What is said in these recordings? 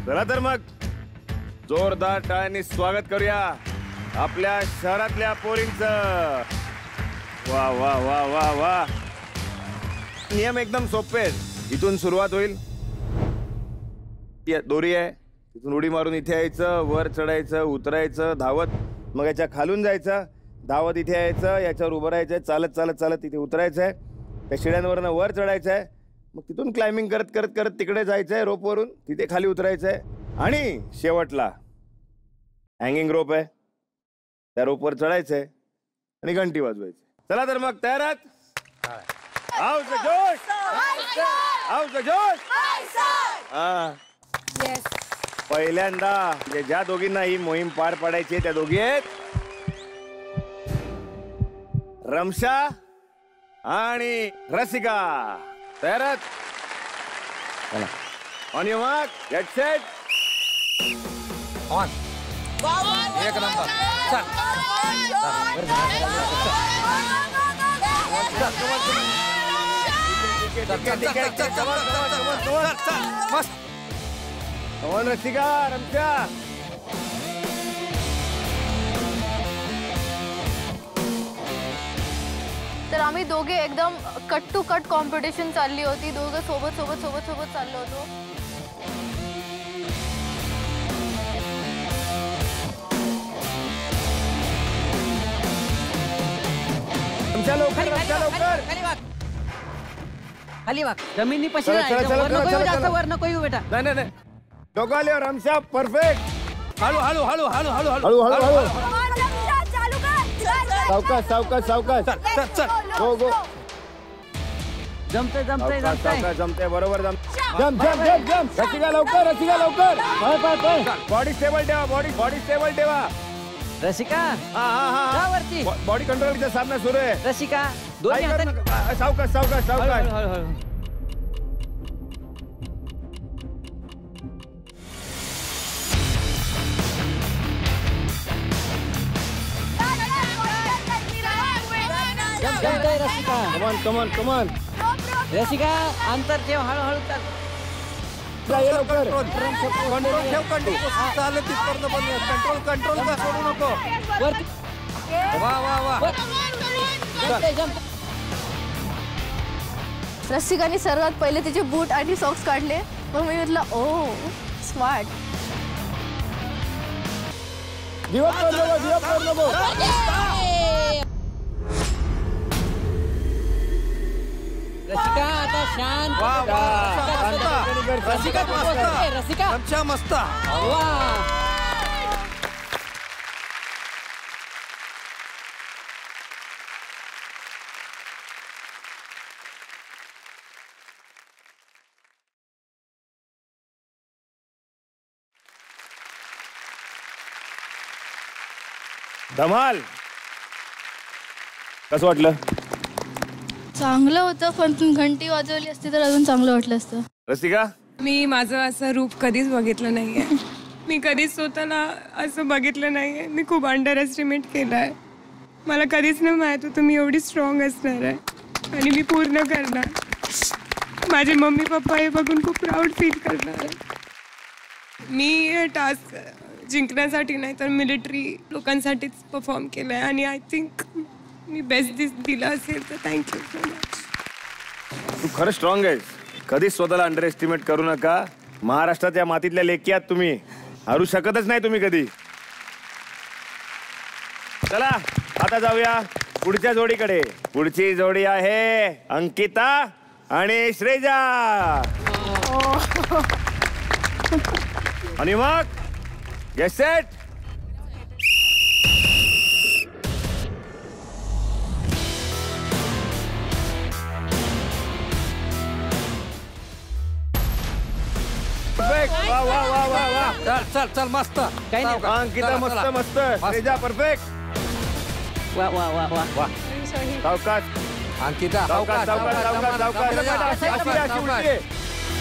चला तर मग जोरदार टाळ्यांनी स्वागत करूया आपल्या शहरातल्या पोरींचं. वा वा वा वा वा. नियम एकदम सोपे आहेत. इथून सुरुवात होईल. दोरी आहे, तिथून उडी मारून इथे यायचं, वर चढायचं, उतरायचं धावत, मग याच्या खालून जायचं, धावत इथे यायचं, याच्यावर उभं राहायचंय, चालत चालत चालत तिथे उतरायचंय, त्या शिड्यांवरनं वर चढायचंय, मग तिथून क्लाइम्बिंग करत करत करत तिकडे जायचंय रोपवरून, तिथे खाली उतरायचंय आणि शेवटला हँगिंग रोप आहे, त्या रोपवर चढायचंय आणि घंटी वाजवायची. चला तर मग तयारात? आओ जोश, आओ जोश. हा, पहिल्यांदा ज्या दोघींना ही मोहीम पार पाडायची त्या दोघी आहेत रमशा आणि रसिका. तयारात? चला. On your mark, get set, on. एक नंबर. चल. मस्त. ऑन रसिका, रमशा. तर आम्ही दोघे एकदम कट टू कट कॉम्पिटिशन चालली होती. दोघं सोबत सोबत सोबत सोबत चाललो होतो. रमशा लवकर, रमशा लवकर. खाली वाक. जमिनी पशी जास्त वर नको येऊ बेटा. नाही नाही नाही. दोघं आले. रमशा परफेक्ट. हळू हळू हळू हळू हळू हळू हळू हळू. सावकाश सावकाश सावकाश. चल चल. गो गो. जमते जमते जमते जमते बरोबर. जम जम जम जम. रसिका लवकर, रसिका लवकर. बॉडी स्टेबल ठेवा, बॉडी स्टेबल ठेवा. रसिका हा हा हा वरती. बॉडी कंट्रोलचा सामना सुरू आहे. रसिका दोन्ही हातांनी सावकाश सावकाश सावकाश. जमते Rasika. Come on come on come on. Rasika अंतर ठेव, हळूहळू चाल. लवकर. कंट्रोल ठेव, कंट्रोल. चालत तिथपर्यंत पण कंट्रोल कंट्रोल का सोडू नको. वरती. वा वा वा. जमते जमते. रसिकाने सर्वात पहिले तिचे बूट आणि सॉक्स काढले. मग मी म्हटलं ओ स्मार्ट. दिवस कर नको. रसिका आता शांत. वा वा. रसिका मस्त. रसिका रमशा मस्त. वा. धमाल. कसं वाटलं? चांगलं होतं, पण घंटी वाजवली असती तर अजून चांगलं वाटलं असतं. रसिका? मी माझं असं रूप कधीच बघितलं नाहीये. मी कधीच स्वतःला असं बघितलं नाहीये. मी खूप अंडर एस्टिमेट केलं आहे. मला कधीच नाही माहीत होतं मी एवढी स्ट्रॉंग असणार आहे आणि मी पूर्ण करणार. माझे मम्मी पप्पा हे बघून खूप प्राऊड फील करणार आहे. मी हे टास्क जिंकण्यासाठी नाही तर मिलिटरी लोकांसाठीच परफॉर्म केलं आहे आणि आय थिंक मी बेस्ट दिला असेल तर थँक्यू सो मच. तू खरं स्ट्रॉंग आहेस. कधीच स्वतःला अंडर एस्टिमेट करू नका. महाराष्ट्राच्या मातीतल्या लेकी आहात तुम्ही. हरू शकतच नाही तुम्ही कधी. चला आता जाऊया पुढच्या जोडीकडे. पुढची जोडी आहे अंकिता आणि श्रेजा. आणि मग गेट सेट. परफेक्ट. वा वा वा वा वा. चल चल चल मस्त. काही नाही. अंकिता मस्त मस्त. श्रेजा परफेक्ट. वा वा वा वा वा. सावकाश अंकिता सावकाश सावकाश सावकाश सावकाश. अशी अशी उलटी आहे.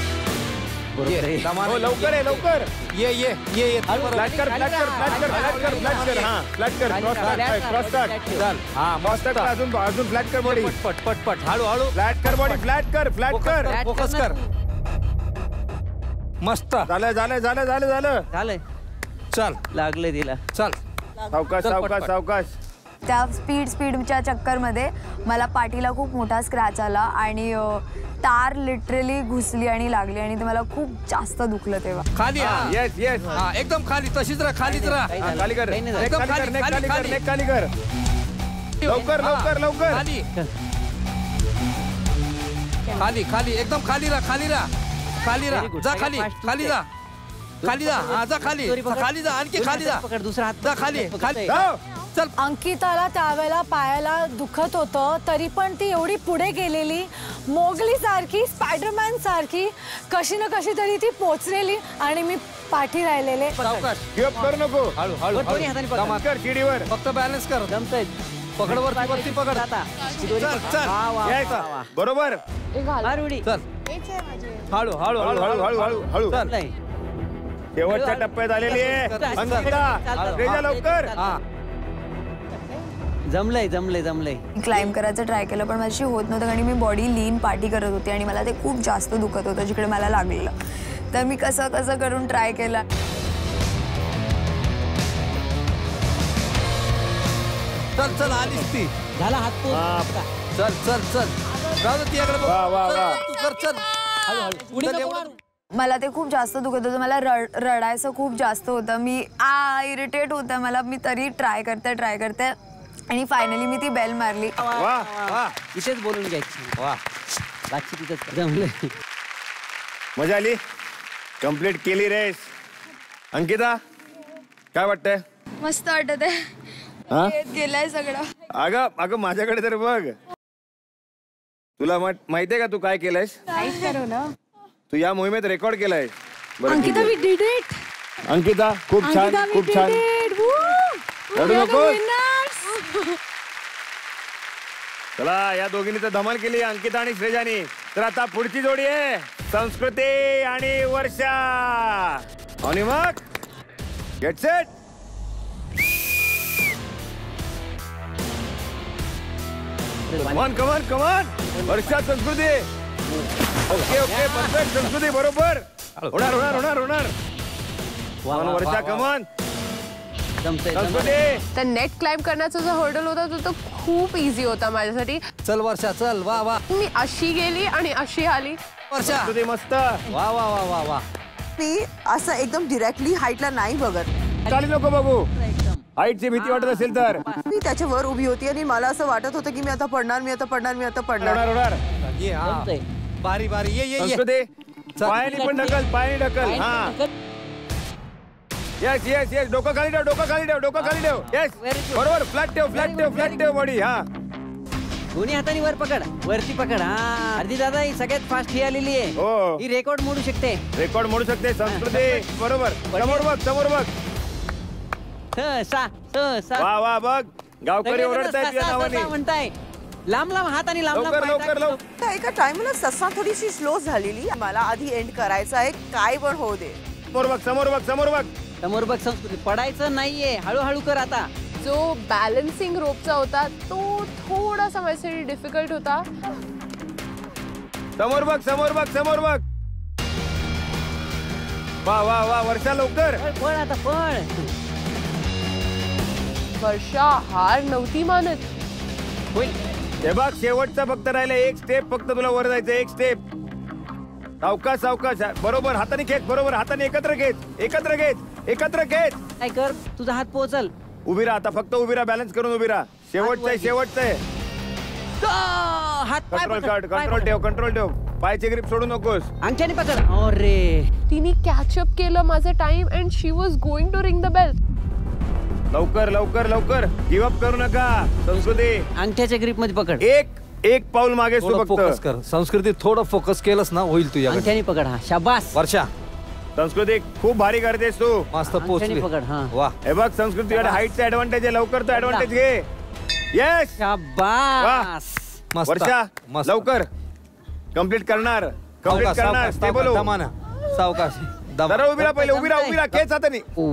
हो लवकर आहे लवकर. ये ये ये ये. फ्लॅट कर फ्लॅट कर फ्लॅट कर फ्लॅट कर फ्लॅट कर. हा फ्लॅट कर. क्रॉस कट चल. हा क्रॉस कट. अजून अजून फ्लॅट कर बॉडी. पट पट पट. हळू हळू. फ्लॅट कर बॉडी. फ्लॅट कर फ्लॅट कर. फोकस कर. मस्त झालं झालं झालं झालं झालं झालंय चल लागले तिला चल सावकाश चल, सावकाश पटपट. सावकाश. त्या स्पीडच्या चक्करमध्ये मला पाठीला खूप मोठा स्क्रॅच आला आणि तार लिटरली घुसली आणि लागली आणि ते मला खूप जास्त दुखलं तेव्हा. खाली हा येस येस. हा एकदम खाली तशीच राहा खालीच राहा खाली कर काही नाही नेक एकदम खाली कर, नेक खाली, खाली कर, खाली. नेक खाली कर. लवकर हा. लवकर लवकर. खाली खाली खाली एकदम खाली राहा खाली राहा Very जा good. खाली सगळ्यात fast खाली तूच जा खाली जा हा जा खाली दोरी पकड. खाली जा आणखी खाली जा पकड दुसरा हात जा खाली खाली जाओ. चल अंकिताला त्यावेळेला पायाला दुखत होतं तरी पण ती एवढी पुढे गेलेली मोगली सारखी स्पायडरमॅन सारखी कशी ना कशी तरी ती पोचलेली आणि मी पाठी राहिलेले. सावकाश गिव्ह अप करू नको. हळू हळू दोन्ही हाताने पकड. कमाल. कर शिडीवर. फक्त बॅलन्स कर जमतंय पकड वरती वरती पकड आता चल चल Yes. बरोबर. रुडी चल हळू हळू हळू हळू हळू हळू हळू. चल शेवटच्या टप्प्यात आलेली आहे चल, चल. अंकिता. चल. रेजा लवकर. हा जमलंय जमलंय जमलंय क्लाइंब करायचं ट्राय केलं पण माझी होत नव्हतं कारण मी बॉडी लीन पाठी करत होती आणि मला ते खूप जास्त दुखत होतं जिकडे मला लागलेलं. तर मी कसं कसं करून ट्राय केला. चल चल आलीस ती झाला हात पोच. चल चल चल जाऊ दे तिच्याकडे बघ. वा, वा, चल, वा. चल, तू कर चल हळू हळू उडी चल, नको एवढं- मारू. मला ते खूप जास्त दुखत होतं मला रडायचं खूप जास्त होतं. मी इरिटेट होतं मला. मी तरी ट्राय करते आणि फायनली मी ती बेल मारली. वा वा इथेच बोलून घ्यायची वा लागची तिथेच जमलंय. मजा आली. कंप्लीट केली रेस. अंकिता काय वाटतंय? मस्त वाटत आहे. हा गेलाय सगळं. अगं अगं माझ्याकडे तर बघ. तुला माहितीये का तू काय केलंयस? तू या मोहिमेत रेकॉर्ड केलाय. Ankita we did it. Ankita खूप छान खूप छान. रडू नकोस. चला या दोघींनी तर धमाल केली अंकिता आणि श्रेजानी. तर आता पुढची जोडी आहे संस्कृती आणि वर्षा. आणि मग गेट सेट. कमान कमान come on. Varsha Sanskriti. Okay okay perfect. Sanskriti बरोबर. होणार होणार होणार होणार. कमान वर्षा कमान. जमतंय संस्कृती. तर नेट क्लाइंब करण्याचा जो हर्डल होता तो खूप इझी होता माझ्यासाठी. चल वर्षा चल वा वा मी अशी गेली आणि अशी आली. वर्षा संस्कृती मस्त. वा वा वा वा वा मी असं एकदम डिरेक्टली हाईटला नाही बघत. खाली नको बघू. एकदम हाईटची भीती वाटत असेल तर मी त्याच्यावर उभी होती आणि मला असं वाटत होतं की मी आता पडणार मी आता पडणार मी आता पडणार. होणार होणार. ये हा जमतंय. बारी बारी ये ये ये संस्कृती पायाने पण ढकल पायाने ढकल. हा येस येस येस. डोकं खाली ठेव डोकं खाली ठेव डोकं खाली ठेव. Yes Very good. बरोबर. फ्लॅट ठेव फ्लॅट ठेव फ्लॅट ठेव बॉडी. हा दोन्ही हाताने वर पकड वरती पकड. हा अर्धी दादा ही सगळ्यात फास्ट ही आलेली आहे. हो. ही रेकॉर्ड मोडू शकते. रेकॉर्ड मोडू शकते. संस्कृती बरोबर. समोर बघ समोर बघ. वा वा बघ. गावकरी ओरडतायत तुझ्या नावाने. म्हणताय लांब लांब हात आणि लांब लांब लवकर पाय लवकर टाक. लवकर. तर एका टाइमला ससा थोडीशी स्लो झालेली. मला आधी एंड करायचा आहे काय पण होऊ दे. समोर बघ समोर बघ समोर बघ. समोर बघ संस्कृती पडायचं नाहीये. हळूहळू कर आता. जो बॅलन्सिंग रोपचा होता तो थोडासा माझ्यासाठी डिफिकल्ट होता. समोर बघ समोर बघ समोर बघ. वा वा वा. वर्षा लवकर. पळ आता पळ. वर्षा हार नव्हती मानत. होईल. हे बघ शेवटचा फक्त राहिला एक स्टेप. फक्त तुला वर जायचं एक स्टेप. सावकाश सावकाश. बरोबर हाताने खेच. बरोबर हाताने एकत्र घेत एकत्र घेत एकत्र घेत. काय कर तुझा हात पोहोचल. उभी राहा आता. फक्त उभी राहा. बॅलन्स करून उभी राहा. शेवटचं आहे शेवटचं आहे. हात पाय कंट्रोल पकड, काढ. पाय कंट्रोल पकड. ठेव कंट्रोल ठेव. पायची ग्रिप सोडू नकोस. अंगठ्याने पकड. अरे तिने कॅचअप केलं माझं time and she was going to ring the bell. लवकर लवकर लवकर. गिव्ह अप करू नका. संस्कृती अंगठ्याच्या ग्रिप मध्ये पकड. एक पाऊल मागे थोडं फोकस फक्त. कर संस्कृती थोडं फोकस केलंस ना होईल तुझ्या अंगठ्याने पकड. हा शाबास. वर्षा संस्कृती खूप भारी करतेस तू. मस्त अंगठ्याने पोहोचली पकड. हा वा हे बघ संस्कृतीकडे हाईटचा ऍडव्हान्टेज आहे. लवकर तो ऍडव्हान्टेज घे. येस. शाबास. मस्त वर्षा मस्त लवकर कम्प्लीट करणार. कम्प्लीट सावकाश, करणार. सावकाश, स्टेबल सावकाश, हो. दमानं. सावकाश दम. जरा उभी राहा पहिले. उभी राहा उभी राहा. खेच हाताने. ओ.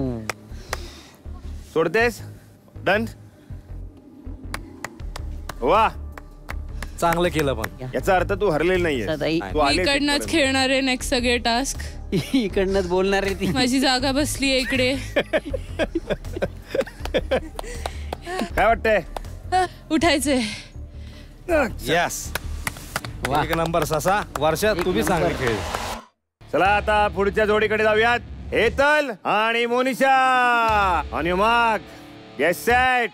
सोडतेस. डन. वा चांगलं केलं पण. याचा अर्थ तू हरलेली नाहीये. सदाई. तू आलीस इकडनंच इथपर्यंत. खेळणार आहे नेक्स्ट सगळे टास्क. इकडनंच बोलणार आहे ती. माझी जागा बसली आहे इकडे. काय वाटतंय? उठायचंय. यस. वा. एक नंबर ससा. वर्षात एक तुम्ही चांगले नंबर. खेळ. चला आता पुढच्या जोडीकडे जाऊयात. हेतल आणि Monisha. On your mark, get set.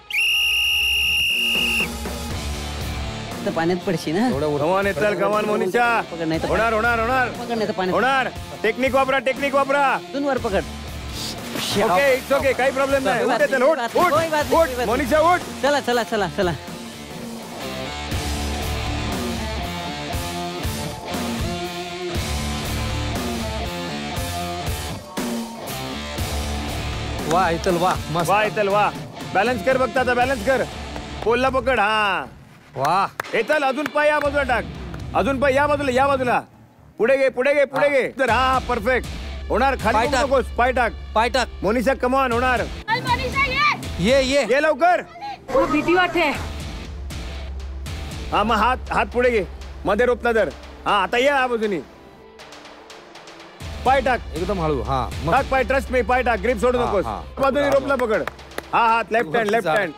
तर पाण्यात पडशी ना. कमान हेतल, कमान मोनिशा. पकड नाही तर होणार होणार होणार पकड नाही तर पाण्यात. होणार. टेक्निक वापरा, टेक्निक वापरा. इथून वर पकड. ओके, इट्स ओके, काही प्रॉब्लेम नाही. उठ हेतल, उठ उठ उठ. मोनिशा उठ. चला चला चला चला. वा हेतल वा मस्त. वा हेतल वा. बॅलन्स कर बघता आता, बॅलन्स कर. पोलला पकड. हा वा. हेतल अजून पाय या बाजूला टाक. अजून पाय या बाजूला, या बाजूला. पुढे घे, पुढे घे, पुढे घे. तर हा परफेक्ट होणार. पाय खाली टाक. नकोस, पाय टाक. पाय टाक. मोनिशा कमान होणार. ये ये. ये लवकर. भीती वाटते. हा मग हात पुढे घे, मध्ये रोपला तर. हा आता ये या बाजूनी. पाय टाक. एकदम हळू. हा मग टाक पाय, ट्रस्ट मी. पाय टाक, ग्रिप सोडू हा, नकोस. हा. बाजूनी रोपला पकड. हा हात लेफ्ट हँड, लेफ्ट हँड.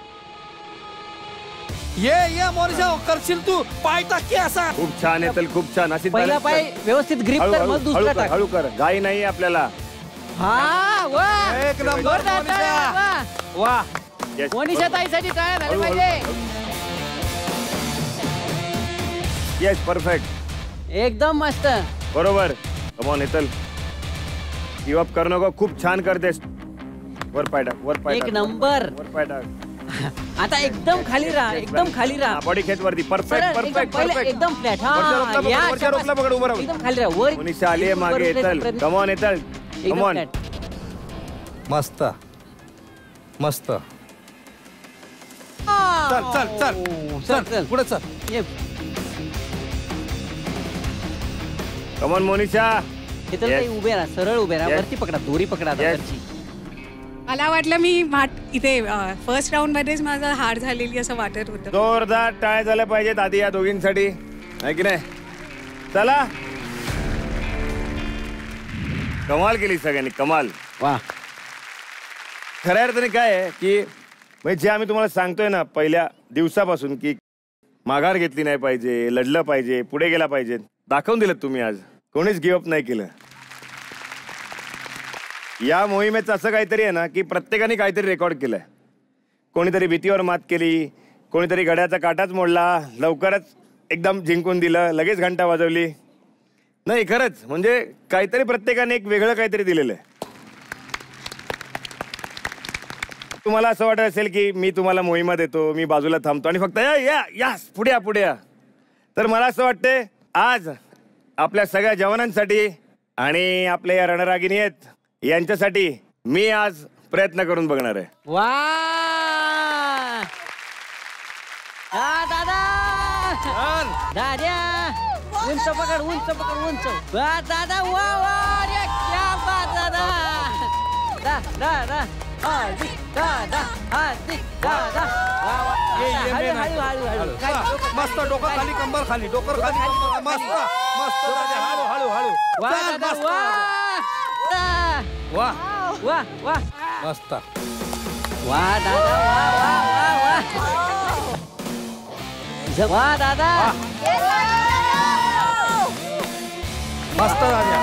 ये ये मोनिशा करशील तू. पाय टाक की असा. खूप छान येतल, खूप छान. अशी पहिला पाय व्यवस्थित ग्रिप हळू कर हळू मग हळू दुसरा कर, टाक. हळू कर. घाई नाही आपल्याला. हा वा. एक नंबर जोरदार टाळ्या, वा. वा. Yes, मोनिशा बरोबर. ताईसाठी टाळ्या झाल्या हळू, हळू, पाहिजे. Yes perfect. एकदम मस्त. बरोबर. कमॉन हेतल, गिव अप करू नको. खूप छान करतेस. वर पाय टाक, वर पाय एक टाक. नंबर. वर पाय टाक. आता एकदम खाली राहा, एकदम खाली राहा. बॉडी खेच वरती. परफेक्ट, सरळ, एकदम परफेक्ट, पहिले परफेक्ट. एकदम फ्लॅट. वरच्या रोपला पकड, या वरच्या रोपला पकड, उभं राहून. एकदम खाली राहा. वर मोनिशा आली आहे मागे. हेतल कमॉन हेतल, एकदम कमॉन. flat. मस्त मस्त. चल चल चल चल चल पुढे चल. ये. कमॉन मोनिशा. इथं Yes. काही उभे राहा, सरळ उभे राहा. Yes. वरती पकडा, दोरी पकडा आता Yes. वरची. मला वाटलं मी इथे फर्स्ट राऊंड मध्येच माझा हार झालेली असं वाटत होतं. जोरदार टाळ्या झाल्या पाहिजेत आधी या दोघींसाठी, आहे की नाही? चला, कमाल केली सगळ्यांनी, कमाल. वा. खऱ्या अर्थाने काय आहे की म्हणजे जे आम्ही तुम्हाला सांगतोय ना पहिल्या दिवसापासून की माघार घेतली नाही पाहिजे, लढलं पाहिजे, पुढे गेला पाहिजे, दाखवून दिलं तुम्ही आज. कोणीच गिव्हअप नाही केलं. या मोहिमेचं असं काहीतरी आहे ना की प्रत्येकाने काहीतरी रेकॉर्ड केलंय. कोणीतरी भीतीवर मात केली, कोणीतरी घड्याचा काटाच मोडला, लवकरच एकदम जिंकून दिलं, लगेच घंटा वाजवली. नाही खरंच म्हणजे काहीतरी प्रत्येकाने एक वेगळं काहीतरी दिलेलं आहे. तुम्हाला असं वाटत असेल की मी तुम्हाला मोहिमा देतो, मी बाजूला थांबतो आणि फक्त या पुढे या पुढे या. तर मला असं वाटतंय आज आपल्या सगळ्या जवानांसाठी आणि आपल्या या रणरागिणी आहेत यांच्यासाठी मी आज प्रयत्न करून बघणार आहे. वा. दादा दाद्या, उंच पकड, उंच पकड, उंच. वा दादा, वा वा. अरे क्या बात दादा. दा दा दा हार्दिक दादा, हार्दिक दादा. वा वा. हळू हळू हळू हळू. काय डोकं मस्त, डोकं खाली, कंबर खाली, डोकर खाली, कंबर. मस्त मस्त दादा. हळू हळू हळू. वा चल, दादा, मस्त. वा. वा वा वा. मस्त. वा दादा, वा वा वा वा. वा दादा. मस्त दाद्या.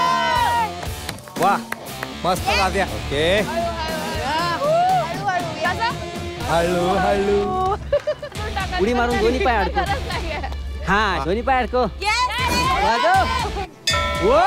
वा मस्त दाद्या. ओके, हळू हळू. उडी मारून दोन्ही पाय अडको. हा, दोन्ही पाय अडको. वाजव. वा.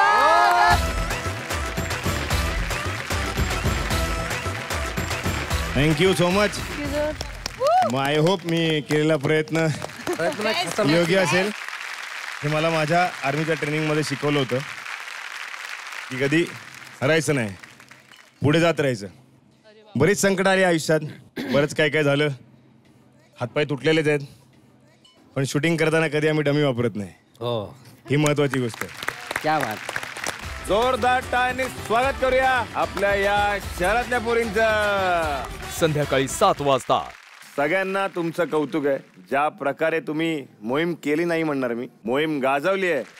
Thank you so much. I hope मी केलेला प्रयत्न योग्य असेल. हे मला माझ्या आर्मीच्या ट्रेनिंगमध्ये शिकवलं होतं की कधी हरायचं नाही, पुढे जात राहायचं. बरीच संकट आली आयुष्यात, बरंच काय काय झालं, हातपाय तुटलेलेच आहेत, पण शूटिंग करताना कधी आम्ही डमी वापरत नाही. हो, ही महत्वाची गोष्ट आहे. क्या बात. जोरदार टाळ्यांनी स्वागत करूया आपल्या या शहरातल्या पोरींचं. संध्याकाळी 7 वाजता सगळ्यांना तुमचं कौतुक आहे. ज्या प्रकारे तुम्ही मोहीम केली नाही म्हणणार मी, मोहीम गाजवली आहे.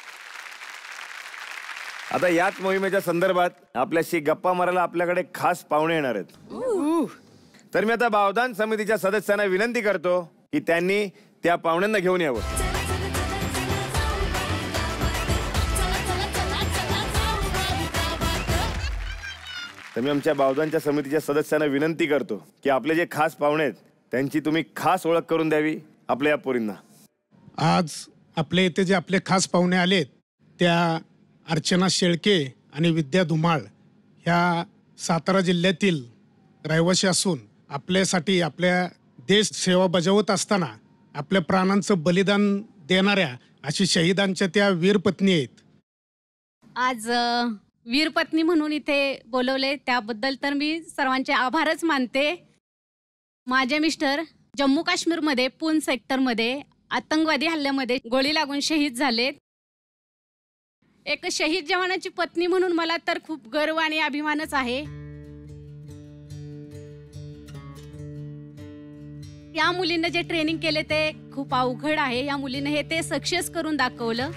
आता याच मोहिमेच्या संदर्भात आपल्याशी गप्पा मारायला आपल्याकडे खास पाहुणे येणार आहेत. तर मी आता बावदान समितीच्या सदस्यांना विनंती करतो की त्यांनी त्या पाहुण्यांना घेऊन यावं. तर मी आमच्या बावदानच्या समितीच्या सदस्यांना विनंती करतो की आपले जे खास पाहुणे आहेत त्यांची तुम्ही खास ओळख करून द्यावी आपल्या या पोरींना. आज आपल्या इथे जे आपले खास पाहुणे आलेत त्या अर्चना शेळके आणि विद्या धुमाळ ह्या सातारा जिल्ह्यातील रहिवासी असून आपल्यासाठी आपल्या देश सेवा बजावत असताना आपल्या प्राणांचं बलिदान देणाऱ्या अशी शहीदांच्या त्या वीरपत्नी आहेत. आज वीरपत्नी म्हणून इथे बोलवले त्याबद्दल तर मी सर्वांचे आभारच मानते. माझे मिस्टर जम्मू काश्मीरमध्ये पूंछ सेक्टरमध्ये आतंकवादी हल्ल्यामध्ये गोळी लागून शहीद झालेत. एक शहीद जवानाची पत्नी म्हणून मला तर खूप गर्व आणि अभिमानच आहे. या मुलींना जे ट्रेनिंग केले ते खूप अवघड आहे. या मुलीने हे ते सक्सेस करून दाखवलं.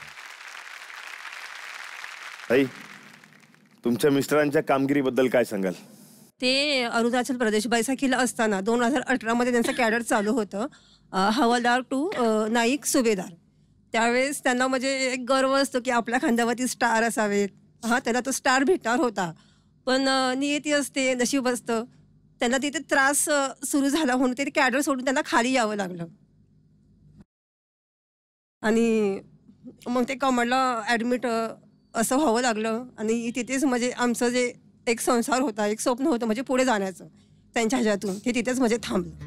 ताई, तुमच्या मिस्टरांच्या कामगिरीबद्दल काय सांगाल? ते अरुणाचल प्रदेश बैसाखीला असताना 2018 त्यांचं कॅडर चालू होतं, हवालदार टू नाईक सुभेदार. त्यावेळेस त्यांना म्हणजे एक गर्व असतो की आपल्या खांद्यावरती स्टार असावेत. त्यांना तो स्टार भेटणार होता, पण नियती असते, नशीब असतं. त्यांना तिथे त्रास सुरू झाला म्हणून ते कॅडर सोडून त्यांना खाली यावं लागलं आणि मग ते कमळला ॲडमिट असं व्हावं लागलं. आणि तिथेच म्हणजे आमचं जे एक संसार होता, एक स्वप्न होतं म्हणजे पुढे जाण्याचं त्यांच्या ह्याच्यातून, ते तिथेच म्हणजे थांबलं.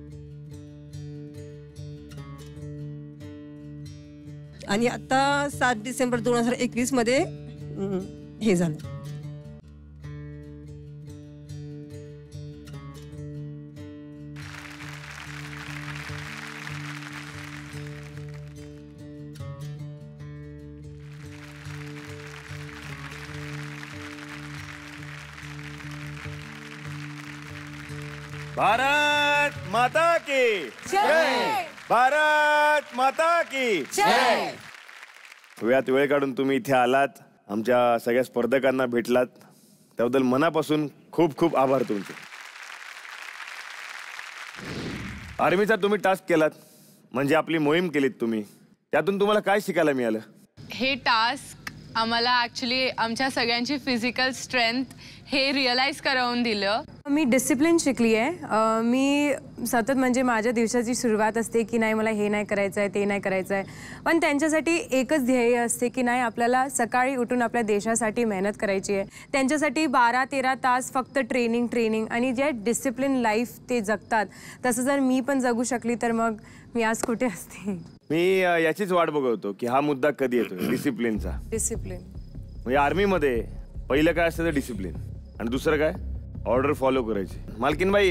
आणि आता 7 डिसेंबर 2021 हे झालं. भारत माता की जय. भारत माता की जय. वेळात वेळ काढून तुम्ही इथे आलात, आमच्या सगळ्या स्पर्धकांना भेटलात, त्याबद्दल मनापासून खूप खूप आभार तुमचे. आर्मीचा तुम्ही टास्क केलात, म्हणजे आपली मोहीम केलीत तुम्ही, त्यातून तुम्हाला काय शिकायला मिळालं? हे टास्क आम्हाला ॲक्च्युली आमच्या सगळ्यांची फिजिकल स्ट्रेंथ हे रिअलाइज करावून दिलं. मी डिसिप्लिन शिकली आहे. मी सतत म्हणजे माझ्या दिवसाची सुरुवात असते की नाही मला हे नाही करायचं आहे, ते नाही करायचं आहे, पण त्यांच्यासाठी एकच ध्येय असते की नाही आपल्याला सकाळी उठून आपल्या देशासाठी मेहनत करायची आहे. त्यांच्यासाठी 12-13 तास फक्त ट्रेनिंग आणि जे डिसिप्लिन लाईफ ते जगतात, तसं जर मी पण जगू शकली तर मग मी आज कुठे असते. मी याचीच वाट बघतो की हा मुद्दा कधी येतो, डिसिप्लिनचा. डिसिप्लिन म्हणजे आर्मीमध्ये पहिलं काय असतं, डिसिप्लिन, आणि दुसरं काय, ऑर्डर फॉलो करायची. मालकीनबाई,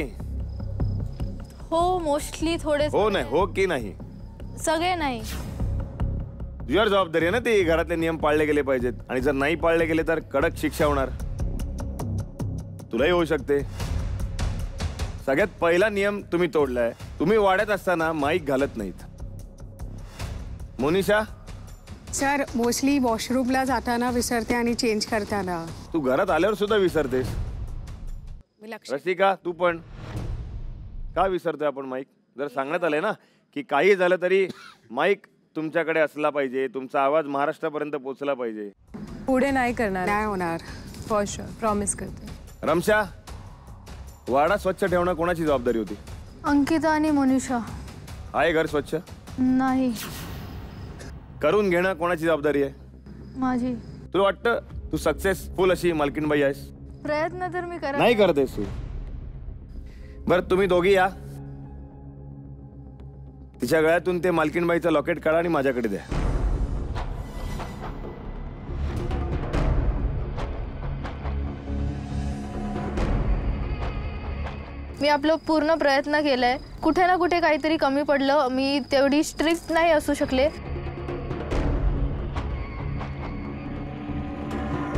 हो मोस्टली थोडे. हो नाही, हो की नाही? सगळे नाही. तुझ्यावर जबाबदारी आहे ना, ते घरातले नियम पाळले गेले पाहिजेत, आणि जर नाही पाळले गेले तर कडक शिक्षा होणार. तुलाही होऊ शकते. सगळ्यात पहिला नियम तुम्ही तोडलाय. तुम्ही वाड्यात असताना माईक घालत नाहीत. मोनिशा? सर, मोस्टली वॉशरूमला जाताना विसरते आणि चेंज करताना. तू घरात आल्यावर सुद्धा विसरतेस. रसिका, तू पण का विसरतोय आपण माईक? जर सांगण्यात आलंय ना की काही झालं तरी माईक तुमच्याकडे असला पाहिजे, तुमचा आवाज महाराष्ट्रापर्यंत पोहोचला पाहिजे. पुढे नाही करणार, नाही होणार, फॉर शुअर, प्रॉमिस करते. रमशा, वाडा स्वच्छ ठेवणं कोणाची जबाबदारी होती? अंकिता आणि मोनिशा. आहे घर स्वच्छ? नाही. करून घेणं कोणाची जबाबदारी आहे? माझी. तुला वाटतं तू सक्सेसफुल अशी मालकीनबाई आहेस? प्रयत्न तर मी करत नाही करतेस तू. बरं, तुम्ही दोघी या. तिच्या गळ्यातून ते मालकीनबाईचं लॉकेट काढा आणि माझ्याकडे द्या. मी आपलं पूर्ण प्रयत्न केलाय. कुठे ना कुठे काहीतरी कमी पडलं. मी तेवढी स्ट्रिक्ट नाही असू शकले.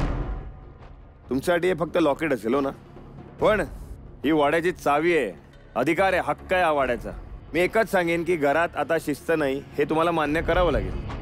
तुमच्यासाठी हे फक्त लॉकेट असेल, हो ना, पण ही वाड्याची चावी आहे. अधिकार आहे, हक्क आहे आवाडायचा. मी एकच सांगेन की घरात आता शिस्त नाही, हे तुम्हाला मान्य करावं लागेल.